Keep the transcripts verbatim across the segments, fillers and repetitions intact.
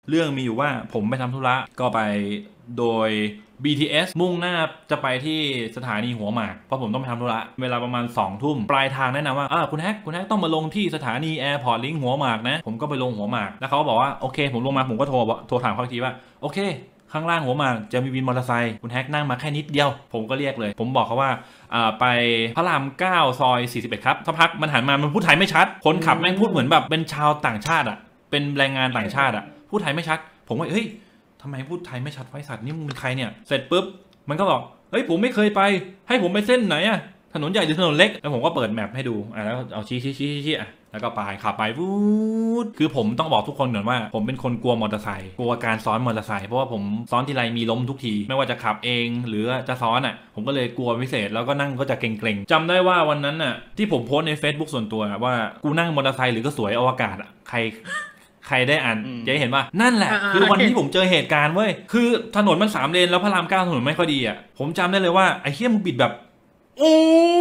เรื่องมีอยู่ว่าผมไปทำธุระก็ไปโดย บี ที เอส มุ่งหน้าจะไปที่สถานีหัวหมากเพราะผมต้องไปทำธุระเวลาประมาณสองทุ่มปลายทางแนะนำว่าอ่าคุณแฮกคุณแฮกต้องมาลงที่สถานีแอร์พอร์ตลิงก์หัวหมากนะผมก็ไปลงหัวหมากแล้วเขาก็บอกว่าโอเคผมลงมาผมก็โทรโทรถามเขาทีว่าโอเคข้างล่างหัวหมากจะมีวินมอเตอร์ไซค์คุณแฮกนั่งมาแค่นิดเดียวผมก็เรียกเลยผมบอกเขาว่าไปพระรามเก้าซอยสี่สิบเอ็ดครับสักพักมันหันมามันพูดไทยไม่ชัดคนขับแม่งพูดเหมือนแบบเป็นชาวต่างชาติอ่ะเป็นแรงงานต่างชาติอ่ะพูดไทยไม่ชัดผมว่าเฮ้ยทำไมพูดไทยไม่ชัดไว้สัตว์นี่มึงเป็นใครเนี่ยเสร็จปุ๊บมันก็บอกเฮ้ยผมไม่เคยไปให้ผมไปเส้นไหนอะถนนใหญ่หรือถนนเล็กแล้วผมก็เปิดแมพให้ดูอ่ะแล้วเอาชี้ชี้ชี้ชี้อ่ะแล้วก็ไปขับไปวูดคือผมต้องบอกทุกคนก่อนว่าผมเป็นคนกลัวมอเตอร์ไซค์กลัวการซ้อนมอเตอร์ไซค์เพราะว่าผมซ้อนทีไรมีล้มทุกทีไม่ว่าจะขับเองหรือจะซ้อนอ่ะผมก็เลยกลัวพิเศษแล้วก็นั่งก็จะเกรงๆจำได้ว่าวันนั้นอ่ะที่ผมโพสใน Facebook ส่วนตัวว่ากูนั่งมอเตอร์ไซค์หรือก็สวยอวกาศอ่ะใครใครได้อ่านจะเห็นว่านั่นแหละคือวันที่ผมเจอเหตุการณ์เว้ยคือถนนมันสามเลนแล้วพระรามเก้าถนนไม่ค่อยดีอ่ะผมจำได้เลยว่าไอ้เหี้ยมึงบิดแบบโอ้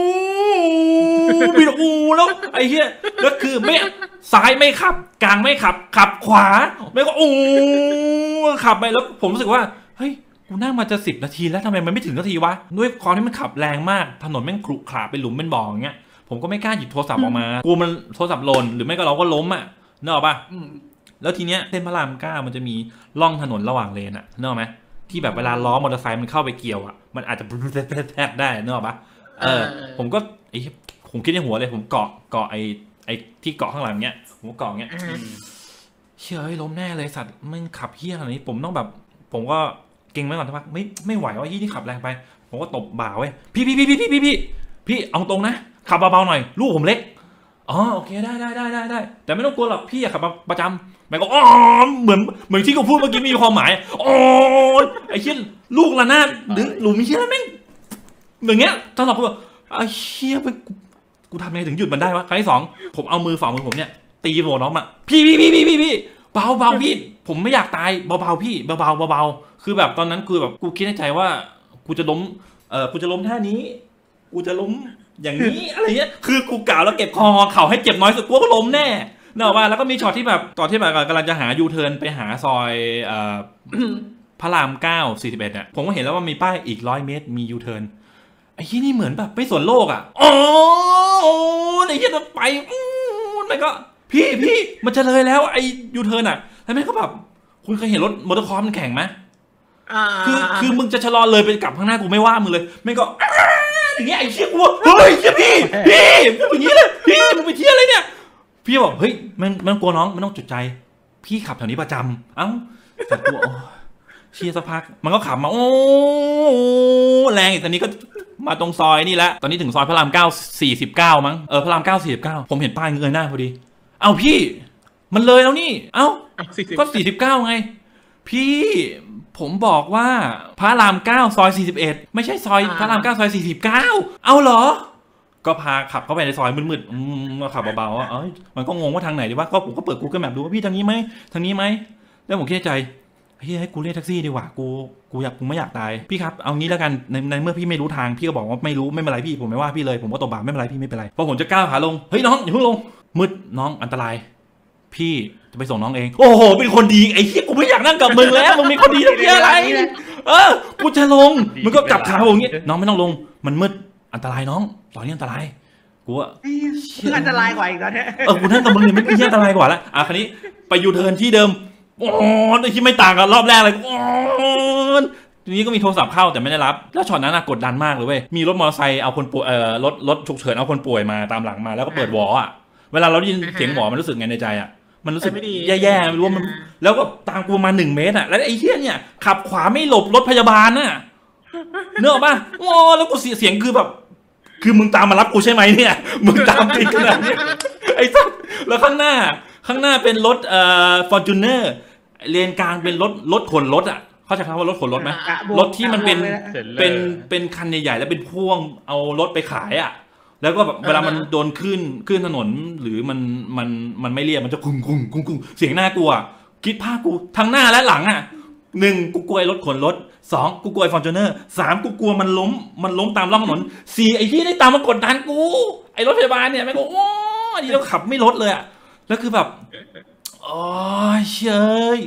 บิดโอ้แล้วไอ้เหี้ยแล้วคือไม่ซ้ายไม่ขับกลางไม่ขับขับขวาไม่ก็โอ้ขับไปแล้วผมรู้สึกว่าเฮ้ยกูนั่งมาจะสิบนาทีแล้วทำไมมันไม่ถึงนาทีวะด้วยความที่มันขับแรงมากถนนแม่งขรุขระเป็นหลุมเป็นบ่ออย่างเงี้ยผมก็ไม่กล้าหยิบโทรศัพท์ออกมากลัวมันโทรศัพท์หล่นหรือไม่ก็เราก็ล้มอ่ะนึกออกปะแล้วทีเนี้ยเส้นพระรามเก้ามันจะมีร่องถนนระหว่างเลนอะนึกออกไหมที่แบบเวลาล้อมอเตอร์ไซค์มันเข้าไปเกี่ยวอะมันอาจจะแทกได้นึกออกปะเออผมก็ไอ้ผมคิดในหัวเลยผมเกาะเกาะไอ้ไอ้ที่เกาะข้างหลังเนี้ยผมเกาะเงี้ยเชื่อไอ้ล้มแน่เลยสัตว์มึงขับเฮี้ยขนาดนี้ผมต้องแบบผมก็เก่งไว้ก่อนสักพักไม่ไม่ไหวว่ายี่ที่ขับแรงไปผมก็ตบบ่าไว้พี่พี่พี่พี่พี่พี่พี่พี่เอาตรงนะขับเบาๆหน่อยลูกผมเล็กอ๋อโอเคได้ได้ได้ได้ได้แต่ไม่ต้องกลัวหรอกพี่อยากขับประจำมันก็อ๋อเหมือนเหมือนที่เขาพูดเมื่อกี้มีความหมายอ๋อไอ้เชี่ยลูกละนาดหรือหลุมเชี่ยแล้วแม่งอย่างเงี้ยตลอดผมไอ้เชี่ยไปกูทำไงถึงหยุดมันได้วะครั้งที่สองผมเอามือฝ่ามือผมเนี่ยตีโหน้องมาพี่พี่พี่พี่พี่พี่เบาเบาพี่ผมไม่อยากตายเบาเบาพี่เบาเบาเบาคือแบบตอนนั้นคือแบบกูคิดในใจว่ากูจะล้มเออกูจะล้มท่านี้กูจะล้มอย่างนี้อะไรเงี้ยคือกูกล่าวแล้วเก็บคอเข่าให้เจ็บน้อยสุดกูก็ล้มแน่เนอะว่าแล้วก็มีช็อตที่แบบตอนที่แบบกำลังจะหายูเทิร์นไปหาซอยเอ่อพระรามเก้าสี่สิบเอ็ดเนี่ยผมก็เห็นแล้วว่ามีป้ายอีกร้อยเมตรมียูเทิร์นไอ้ที่นี่เหมือนแบบไม่สนโลกอ่ะอ๋อไอ้ที่จะไปมันก็พี่พี่มันจะเลยแล้วไอ้ยูเทิร์นอ่ะแล้วแม่ก็แบบคุณเคยเห็นรถมอเตอร์คอร์สมันแข่งไหมคือคือมึงจะชะลอเลยไปกลับข้างหน้ากูไม่ว่ามึงเลยแม่ก็อย่างเงี้ยไอ้เชี่ยกูเฮ้ยเชี่ยพี่พี่อย่างนี้เลยพี่มึงไปเที่ยวอะไรเนี่ยพี่บอกเฮ้ยมันมันกลัวน้องมันต้องจุดใจพี่ขับแถวนี้ประจำเอ้าแต่กลัวเชียร์สักพักมันก็ขับมาโอ้แรงอีกตอนนี้ก็มาตรงซอยนี่แหละตอนนี้ถึงซอยพระรามเก้าสี่สิบเก้ามั้งเออพระรามเก้าสี่สิบเก้าผมเห็นป้ายเงยหน้าพอดีเอ้าพี่มันเลยแล้วนี่เอ้าก็สี่สิบเก้าไงพี่ผมบอกว่าพระรามเก้าซอยสี่สิบเอ็ดไม่ใช่ซอยพระรามเก้าซอยสี่สิบเก้าเอาเหรอก็พาขับเข้าไปในซอยมืดๆอืมก็ขับเบาๆเอ้ยมันก็งงว่าทางไหนดีวะก็ผมก็เปิด Google Map ดูว่าพี่ทางนี้ไหมทางนี้ไหมแล้วผมคิดในใจเฮ้ยให้กูเรียกแท็กซี่ดีกว่ากูกูอยากกูไม่อยากตายพี่ครับเอางี้แล้วกันในในเมื่อพี่ไม่รู้ทางพี่ก็บอกว่าไม่รู้ไม่เป็นไรพี่ผมไม่ว่าพี่เลยผมก็ตบบ่าไม่เป็นไรพี่ไม่เป็นไรพอผมจะก้าวขาลงเฮ้ยน้องอย่าเพิ่งลงมืดน้องอันตรายพี่จะไปส่งน้องเองโอ้โหเป็นคนดีไอ้เหี้ยกูไม่อยากนั่งกับมึงแล้วมึงมีคนดีทั้งเหี้ยอะไรเออกูจะลงมึงก็กลับขาอย่างงี้น้องไม่ต้องลงมันมืดอันตรายน้องตอนนี้อันตรายกูว่าอันตรายกว่าอีกตอนนี้เออกูนั่งกับมึงเนี่ยไม่มีอันตรายกว่าแล้วอ่ะคราวนี้ไปยูเทิร์นที่เดิมโอ้ยที่ไม่ต่างกับรอบแรกเลยโอ้ยทีนี้ก็มีโทรศัพท์เข้าแต่ไม่ได้รับแล้วช็อตนั้นกดดันมากเลยเว้ยมีรถมอเตอร์ไซค์เอาคนป่วยเอ่อรถรถฉุกเฉินเอาคนป่วยมาตามหลังมาแล้วก็เปิดวออ่ะเวลาเราได้ยินเสียงหมอมันรู้สึกไงในใจอ่ะมันรู้สึกแย่ๆไม่รู้ว่ามันแล้วก็ตามกูมาหนึ่งเมตรอ่ะแล้วไอ้เหี้ยเนี่ยขับขวาไม่หลบรถพยาบาลน่ะเนอะป่ะโอ้แล้วกูเสียเสียงคือแบบคือมึงตามมารับกูใช่ไหมเนี่ยมึงตามติดขนาดนี้ไอ้สัสแล้วข้างหน้าข้างหน้าเป็นรถเอ่อฟอร์จูเนอร์เลนกลางเป็นรถรถขนรถอ่ะเขาจะคำว่ารถขนรถไหมรถที่มันเป็นเป็นเป็นคันใหญ่ๆแล้วเป็นพ่วงเอารถไปขายอ่ะแล้วก็แบบเวลามันโดนขึ้นขึ้นถนนหรือมันมันมันไม่เรียบมันจะคุ้งคุ้งคุ้งคุ้งเสียงน่ากลัวคิดภาพกูทั้งหน้าและหลังอ่ะหนึ่งกูกลัวรถขนรถสองกูกลัวฟอร์จูเนอร์สามกูกลัวมันล้มมันล้มตามร่องถนนสี่ไอ้ที่ได้ตามมากดดันกูไอ้รถพยาบาลเนี่ยแม่งโอ้ยนี่เราขับไม่ลดเลยอ่ะแล้วคือแบบโอ้ยเชย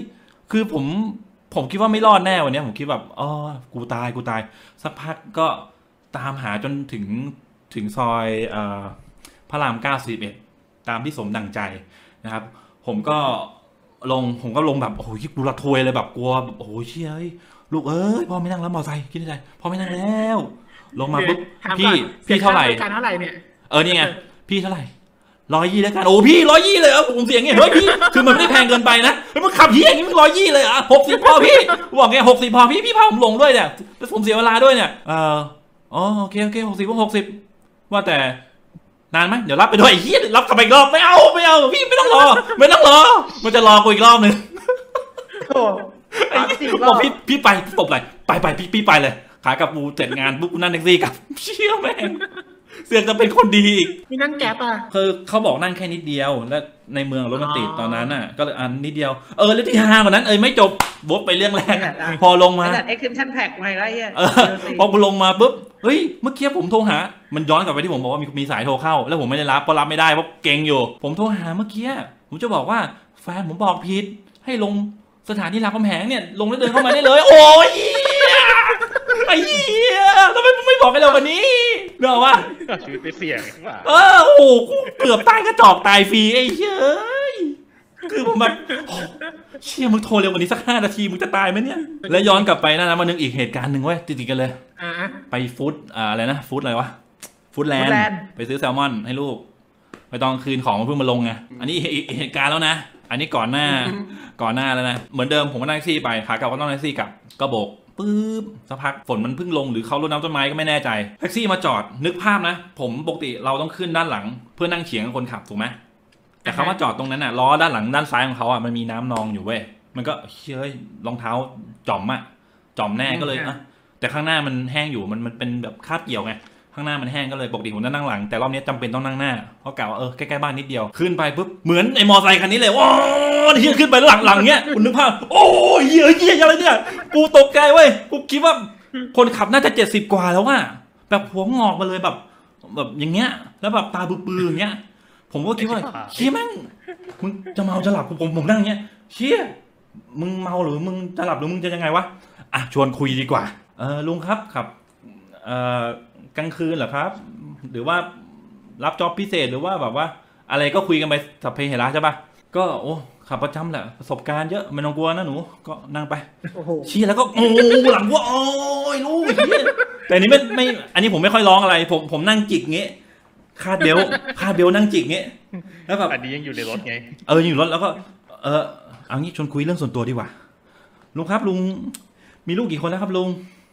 คือผมผมคิดว่าไม่รอดแน่วันนี้ผมคิดแบบอ๋อกูตายกูตายสักพักก็ตามหาจนถึงถึงซอยเอ่อพระรามเก้าสิบเอ็ดตามที่สมดั่งใจนะครับผมก็ลงผมก็ลงแบบโอ้โหกูระทวยเลยแบบกลัวโอ้โหเชี่ยลูกเอ้ยพ่อไม่นั่งแล้วมอไซค์คิดในใจพ่อไม่นั่งแล้วลงมาปุ๊บพี่พี่เท่าไหร่เท่าไหร่เนี่ยเออนี่ไงพี่เท่าไหร่ร้อยยี่แล้วกันโอ้พี่ร้อยยี่เลยเหรอผมเสียงเงี้ยเฮ้ยพี่คือมันไม่ได้แพงเกินไปนะแล้วมันขับเฮี้ยอย่างนี้มันร้อยยี่เลยอ่ะหกสิบพอพี่บอกไงหกสิบพอพี่พี่พาผมลงด้วยเนี่ยแล้วผมเสียเวลาด้วยเนี่ยเอออ๋อโอเคโอเคหกสิบก็หกสิบว่าแต่นานไหมเดี๋ยวรับไปด้วยไอ้เฮี้ยรับกลับไปอีกรอบไม่เอาไม่เอาพี่ไม่ต้องรอไม่ต้องรอมันจะรอกูอีกรอบนึงโอ้บอกพี่พี่ไปตบเลยไปไปพี่พี่ไปเลยขายกับกูเสร็จงานปุ๊บกูนั่งแท็กซี่กลับเชี่ยแม่งเสือกจะเป็นคนดีอีกมีนั่งแก๊ปอ่ะคือเขาบอกนั่งแค่นิดเดียวและในเมืองรถมันติดตอนนั้นอ่ะก็เลยอันนิดเดียวเออแล้วที่ฮากว่านั้นเออไม่จบบวกไปเรื่องแรกพอลงมาแต่ extension pack ไงไรเงี้ยพอกูลงมาปุ๊บเฮ้ยเมื่อกี้ผมโทรหามันย้อนกลับไปที่ผมบอกว่ามีมีสายโทรเข้าแล้วผมไม่ได้รับเพราะรับไม่ได้เพราะเก่งอยู่ผมโทรหาเมื่อกี้ผมจะบอกว่าแฟนผมบอกผิดให้ลงสถานีรามคำแหงเนี่ยลงแล้วเดินเข้ามาได้เลยโอ้ยไอ้เหี้ยทำไมมึงไม่บอกให้เราวันนี้เนาะวะชีวิตไปเสี่ยงเออโอ้โหเกือบตายกระจอกตายฟรีไอ้เหี้ยคือผมแบบเชี่ยมึงโทรเร็วกว่านี้สักห้านาทีมึงจะตายไหมเนี่ยแล้วย้อนกลับไปนะนะมานึกอีกเหตุการณ์หนึ่งเว้ยติดๆกันเลยไปฟู้ดอะไรนะฟู้ดอะไรวะฟู้ดแลนด์ไปซื้อแซลมอนให้ลูกไปตอนคืนของมันเพิ่งมาลงไงอันนี้อีกเหตุการณ์แล้วนะอันนี้ก่อนหน้าก่อนหน้าแล้วนะเหมือนเดิมผมก็นั่งแท็กซี่ไปขากลับก็ต้องแท็กซี่กลับก็โบกปึ๊บสักพักฝนมันเพิ่งลงหรือเขารดน้ำต้นไม้ก็ไม่แน่ใจแท็กซี่มาจอดนึกภาพนะผมปกติเราต้องขึ้นด้านหลังเพื่อนั่งเฉียงกับคนขับถูกไหมแต่เขามาจอดตรงนั้นน่ะล้อด้านหลังด้านซ้ายของเขาอ่ะมันมีน้ำนองอยู่เว้ยมันก็เฮ้ยรองเท้าจ่อมอ่ะจ่อมแน่ก็เลยอ่ะแต่ข้างหน้ามันแห้งอยู่มันมันเป็นแบบคาบเกี่ยวไงข้างหน้ามันแห้งก็เลยปกติผมจะนั่งหลังแต่รอบนี้จำเป็นต้องนั่งหน้าเพราะกล่าวว่าเออใกล้ๆบ้านนิดเดียวขึ้นไปปุ๊บเหมือนไอ้มอไซค์คันนี้เลยว้าวเฮียขึ้นไปหลังหลังเนี้ยคุณนึกภาพโอ้ยเฮียเฮียอะไรเนี่ยกูตกใจเว้ยกูคิดว่าคนขับน่าจะเจ็ดสิบกว่าแล้วว่ะแบบหัวงอกมาเลยแบบแบบอย่างเงี้ยแล้วแบบตาปื้อๆอย่างเงี้ยผมก็คิดว่าเฮียแม่งมึงจะเมาจะหลับผมผมนั่งอย่างเงี้ยเฮียมึงเมาหรือมึงจะหลับหรือมึงจะยังไงวะอ่ะชวนคุยดีกว่าเออลุงครับครับเอ่อกลางคืนเหรอครับหรือว่ารับจ็อบพิเศษหรือว่าแบบว่าอะไรก็คุยกันไปสัพเพเหระใช่ปะก็โอ้ขับประจำแหละประสบการณ์เยอะไม่ต้องกลัวนะหนูก็นั่งไปชี้แล้วก็โอ้หลังว่าโอ้ยรู้แต่อันนี้ไม่ไม่อันนี้ผมไม่ค่อยร้องอะไรผมผมนั่งจิกเงี้ยคาดเบลคาดเบลนั่งจิกเงี้ยแล้วแบบอันนี้ยังอยู่ในรถไงเอออยู่รถแล้วก็เออเอางี้ชวนคุยเรื่องส่วนตัวดีกว่าลุงครับลุงมีลูกกี่คนแล้วครับลุง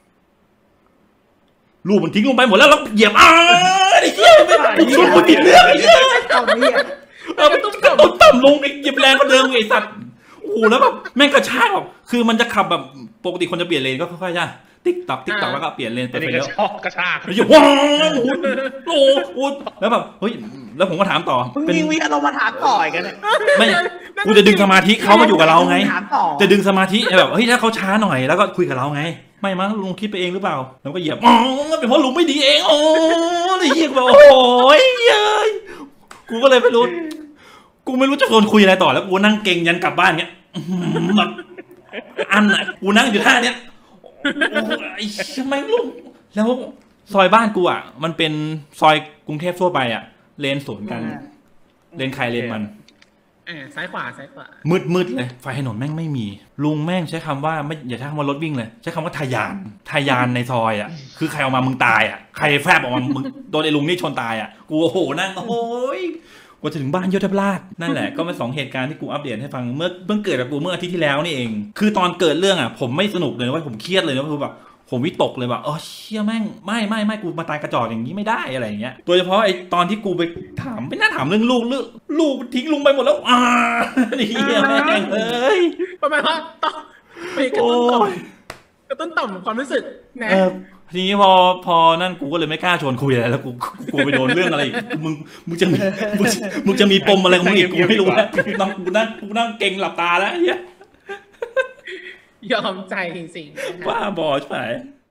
ลูกมันทิ้งลงไปหมดแล้วแล้วเหยียบอ้าไอ้เหี้ยไม่ไม่ชวนกูติดเรื่องไอ้เหี้ยเออมันต้องต้องต่ำลงไอ้เหยียบแรงกว่าเดิมไอ้สัตว์โอ้โหแล้วแบบแม่งกระชากแบบคือมันจะขับแบบปกติคนจะเปลี่ยนเลนก็ค่อยๆใช่ติ๊กตักติ๊กตักแล้วก็เปลี่ยนเลนไปเรื่อยๆกระชากแล้วว้าวโอ้โหแล้วแบบเฮ้ยแล้วผมก็ถามต่อเป็นวิเรามาถามต่อยกันเนี่ยไม่กูจะดึงสมาธิเขามาอยู่กับเราไงจะดึงสมาธิแบบเฮ้ยถ้าเขาช้าหน่อยแล้วก็คุยกับเราไงไม่มั้งลุงคิดไปเองหรือเปล่าแล้วก็เหยียบอ๋อเป็นเพราะลุงไม่ดีเองโอ้ยเหยียบแบบโอ้ยเย้ยกูก็เลยไม่รู้กูไม่รู้จะชวนคุยอะไรต่อแล้วกูนั่งเก่งยันกลับบ้านเงี้ยแบบอันอ่ะกูนั่งอยู่ท่าเนี้ยไอ้ทำไมลุงแล้วซอยบ้านกูอ่ะมันเป็นซอยกรุงเทพทั่วไปอ่ะเลนสวนกันเลนใครเลนมันอ่าซ้ายขวาซ้ายขวามืดมืดเลยไฟถนนแม่งไม่มีลุงแม่งใช้คำว่าไม่อย่าใช้คำว่ารถวิ่งเลยใช้คำว่าทะยานทะยานในซอยอ่ะคือใครออกมามึงตายอ่ะใครแฟบออกมามึงโดนไอ้ลุงนี่ชนตายอ่ะกูโอ้โหนั่งโอ้ยกว่าจะถึงบ้านยศราชนั่นแหละก็เป็นสองเหตุการณ์ที่กูอัปเดตให้ฟังเมื่อเพิ่งเกิดกับกูเมื่ออาทิตย์ที่แล้วนี่เองคือตอนเกิดเรื่องอ่ะผมไม่สนุกเลยว่าผมเครียดเลยนะคือแบบผมวิตกเลยแบบเออเชี่ยแม่งไม่ไม่ไม่กูมาตายกระจอกอย่างนี้ไม่ได้อะไรอย่างเงี้ยโดยเฉพาะไอ้ตอนที่กูไปถามไม่น่าถามเรื่องลูกลูกลูกทิ้งลุงไปหมดแล้วอ่านี่แม่งเอ้ยประมาณว่าต่อไปกระตุ้นต่อมกระตุ้นต่อมความรู้สึกนะทีนี้พอพอนั่นกูก็เลยไม่กล้าชวนคุยอะไรแล้วกูกูไปโดนเรื่องอะไรมึงมึงจะมีมึงจะมีปมอะไรของมึงอีกกูไม่รู้แล้วนั่งกูนั่งกูนั่งเก่งหลับตาแล้วเฮ้ยยอมใจจริงๆว่าบอใช่ไหม